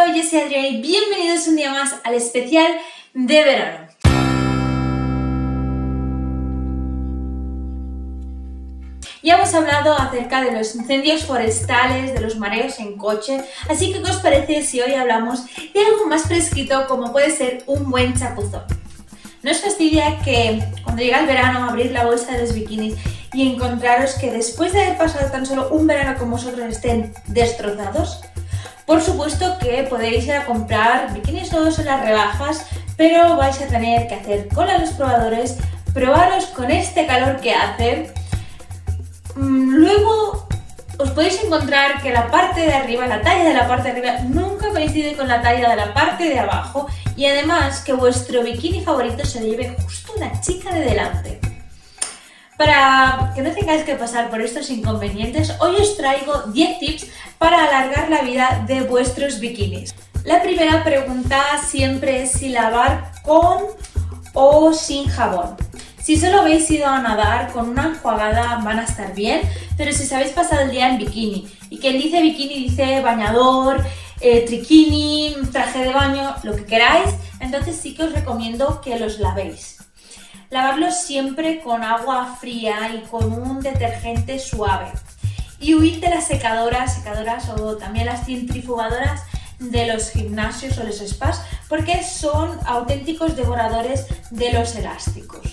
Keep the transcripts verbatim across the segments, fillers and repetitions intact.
soy Jessie Adrián y bienvenidos un día más al especial de verano. Ya hemos hablado acerca de los incendios forestales, de los mareos en coche, así que ¿qué os parece si hoy hablamos de algo más fresquito como puede ser un buen chapuzón? ¿No os fastidia que cuando llega el verano abrir la bolsa de los bikinis y encontraros que después de haber pasado tan solo un verano con vosotros estén destrozados? Por supuesto que podéis ir a comprar bikinis nuevos en las rebajas, pero vais a tener que hacer cola a los probadores, probaros con este calor que hace. Luego os podéis encontrar que la parte de arriba, la talla de la parte de arriba, nunca coincide con la talla de la parte de abajo y además que vuestro bikini favorito se lo lleve justo la chica de delante. Para que no tengáis que pasar por estos inconvenientes, hoy os traigo diez tips para alargar la vida de vuestros bikinis. La primera pregunta siempre es si lavar con o sin jabón. Si solo habéis ido a nadar, con una enjuagada van a estar bien, pero si os habéis pasado el día en bikini, y quien dice bikini dice bañador, eh, triquini, traje de baño, lo que queráis, entonces sí que os recomiendo que los lavéis. Lavarlos siempre con agua fría y con un detergente suave. Y huid de las secadoras, secadoras o también las centrifugadoras de los gimnasios o los spas, porque son auténticos devoradores de los elásticos.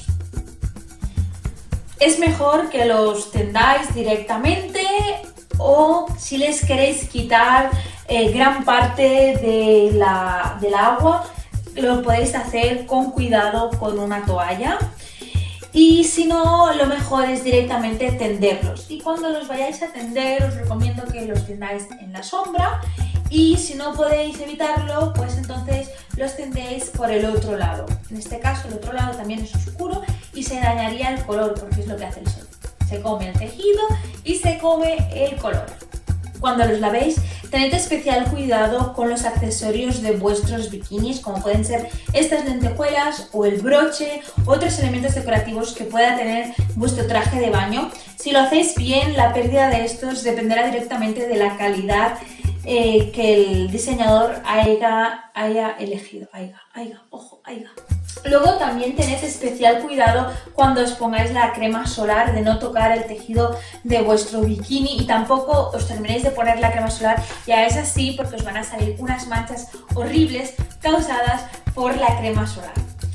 Es mejor que los tendáis directamente o si les queréis quitar eh, gran parte de la, del agua, lo podéis hacer con cuidado con una toalla. Y si no, lo mejor es directamente tenderlos. Y cuando los vayáis a tender, os recomiendo que los tendáis en la sombra. Y si no podéis evitarlo, pues entonces los tendéis por el otro lado. En este caso, el otro lado también es oscuro y se dañaría el color, porque es lo que hace el sol. Se come el tejido y se come el color. Cuando los lavéis, tened especial cuidado con los accesorios de vuestros bikinis, como pueden ser estas lentejuelas o el broche, otros elementos decorativos que pueda tener vuestro traje de baño. Si lo hacéis bien, la pérdida de estos dependerá directamente de la calidad eh, que el diseñador haya, haya elegido. Haya, haya, ojo, haya. Luego también tened especial cuidado cuando os pongáis la crema solar de no tocar el tejido de vuestro bikini y tampoco os terminéis de poner la crema solar, ya es así porque os van a salir unas manchas horribles causadas por la crema solar.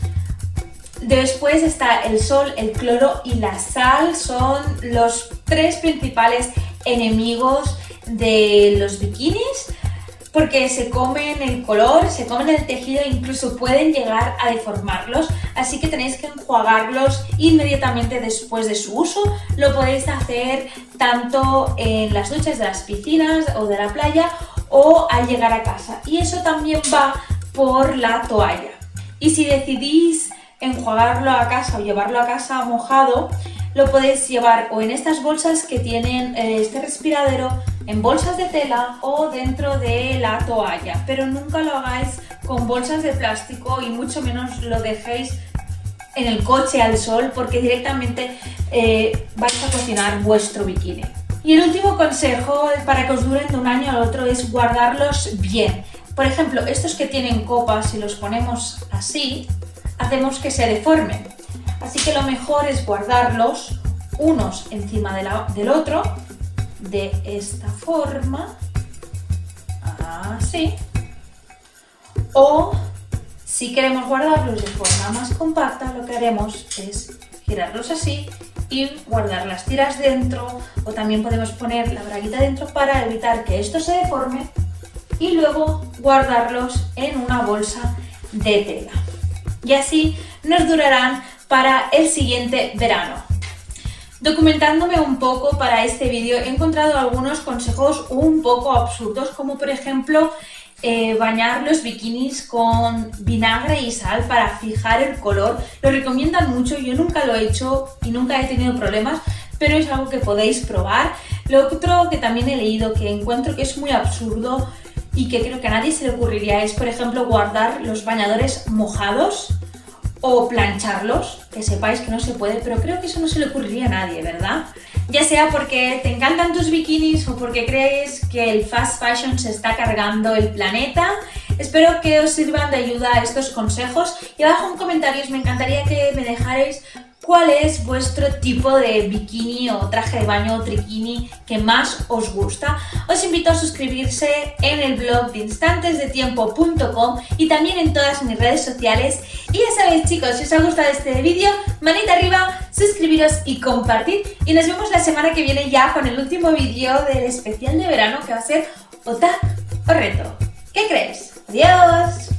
Después está el sol, el cloro y la sal, son los tres principales enemigos de los bikinis, porque se comen el color, se comen el tejido e incluso pueden llegar a deformarlos, así que tenéis que enjuagarlos inmediatamente después de su uso. Lo podéis hacer tanto en las duchas de las piscinas o de la playa o al llegar a casa, y eso también va por la toalla. Y si decidís enjuagarlo a casa o llevarlo a casa mojado, lo podéis llevar o en estas bolsas que tienen este respiradero, en bolsas de tela o dentro de la toalla, pero nunca lo hagáis con bolsas de plástico y mucho menos lo dejéis en el coche al sol, porque directamente eh, vais a cocinar vuestro bikini. Y el último consejo para que os duren de un año al otro es guardarlos bien. Por ejemplo, estos que tienen copas, si los ponemos así, hacemos que se deformen. Así que lo mejor es guardarlos unos encima de la, del otro, de esta forma, así. O si queremos guardarlos de forma más compacta, lo que haremos es girarlos así y guardar las tiras dentro, o también podemos poner la braguita dentro para evitar que esto se deforme y luego guardarlos en una bolsa de tela. Y así nos durarán para el siguiente verano. Documentándome un poco para este vídeo he encontrado algunos consejos un poco absurdos, como por ejemplo eh, bañar los bikinis con vinagre y sal para fijar el color. Lo recomiendan mucho, yo nunca lo he hecho y nunca he tenido problemas, pero es algo que podéis probar. Lo otro que también he leído que encuentro que es muy absurdo y que creo que a nadie se le ocurriría es, por ejemplo, guardar los bañadores mojados o plancharlos, que sepáis que no se puede, pero creo que eso no se le ocurriría a nadie, ¿verdad? Ya sea porque te encantan tus bikinis o porque crees que el fast fashion se está cargando el planeta. Espero que os sirvan de ayuda estos consejos y abajo en comentarios me encantaría que me dejarais cuál es vuestro tipo de bikini o traje de baño o triquini que más os gusta. Os invito a suscribirse en el blog de instantesdetiempo punto com y también en todas mis redes sociales. Y ya sabéis, chicos, si os ha gustado este vídeo, manita arriba, suscribiros y compartir. Y nos vemos la semana que viene ya con el último vídeo del especial de verano que va a ser Otak o Reto. ¿Qué crees? ¡Adiós!